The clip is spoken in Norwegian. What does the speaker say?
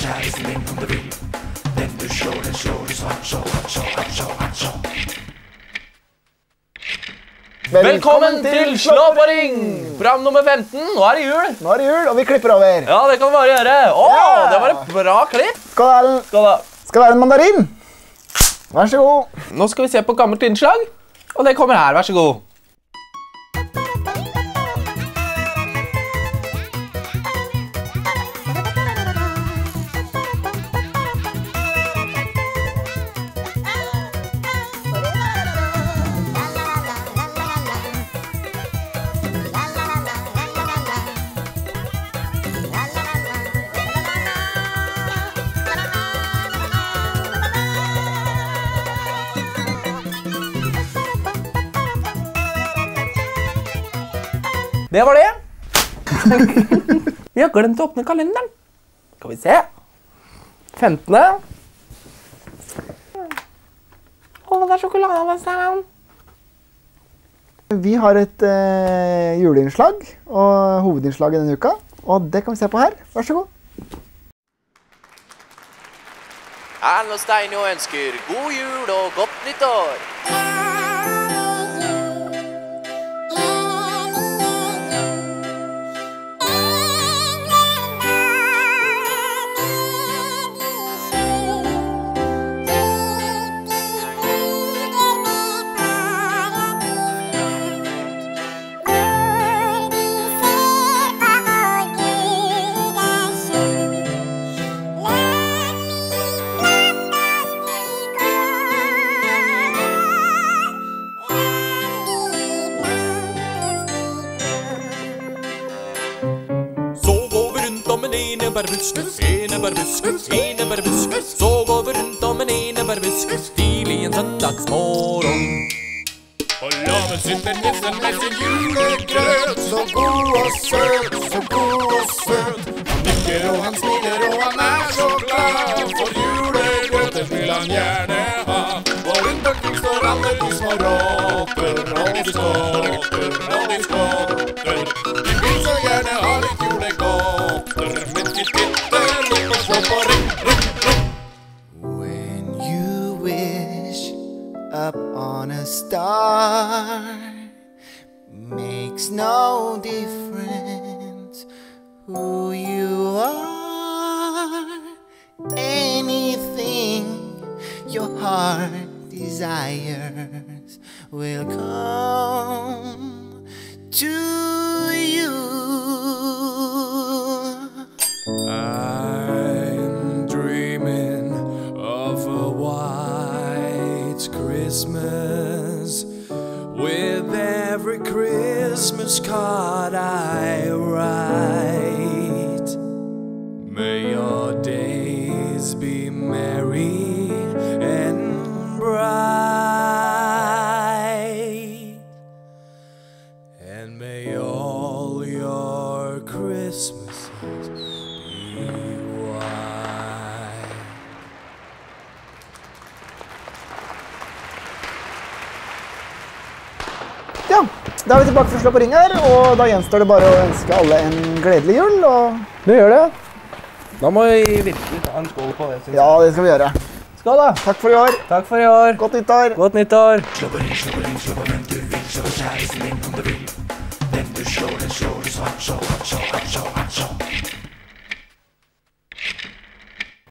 kjæresten din om du vil. Den du slår, den slår du svart, så, hardt så, hardt så, hardt så. Velkommen til Slå på ring! Program nummer 15. Nå er det jul. Nå er det jul, og vi klipper over. Ja, det kan vi bare gjøre. Det var et bra klipp. Skål. Skål da. Skal det være en mandarin? Vær så god. Nå skal vi se på gammelt innslag, og det kommer her. Vær så god. Det var det. Vi har glemt å åpne kalenderen. Skal vi se. 15. Det er sjokolade. Vi har et juleinnslag og hovedinnslag i denne uka, og det kan vi se på her. Vær så god. Erlend og Steino ønsker god jul og godt nyttår. Enebærbuskus, så går vi rundt om en enebærbuskus, tidlig en søndagsmorgen. Og laven sitter nissen med sin julegrøt, så god og søt, så god og søt. Han nikker og han smiler og han er så glad, for julegrøten vil han gjerne ha. Og rundt omkring står alle de små råper, og de skåper, og de skåper. De vil så gjerne ha litt julegåter, men de titter litt og slår på ring, ring, ring. When you wish up on a star, makes no difference who you are. Anything your heart desires will come to you. I'm dreaming of a white Christmas, with every Christmas card I write. May your days be merry and bright, and may all your Christmases be white. Ja, da er vi tilbake for å slå på ring her, og da gjenstår det bare å ønske alle en gledelig jul, og... Det gjør det. Da må vi virkelig ta en skål på det, synes jeg. Ja, det skal vi gjøre. Skål da. Takk for i år. Takk for i år. Godt nyttår. Godt nyttår. Slå på ring, slå på ring, slå på hvem du vil, slå på kjæresten din om du vil. Den du slår, den slår du svart, så, hardt så, hardt så, hardt så.